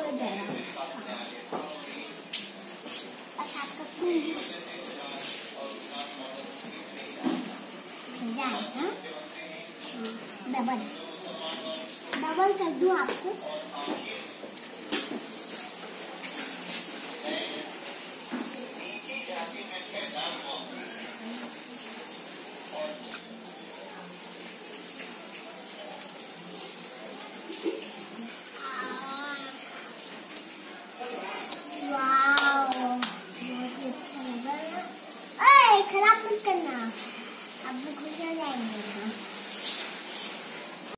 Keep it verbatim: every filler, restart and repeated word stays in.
हो जाएगा। बस आपका फूल जाए। हाँ, डबल डबल कर दूं आपको। खराब मत करना, आप भी खुश हो जाएंगे।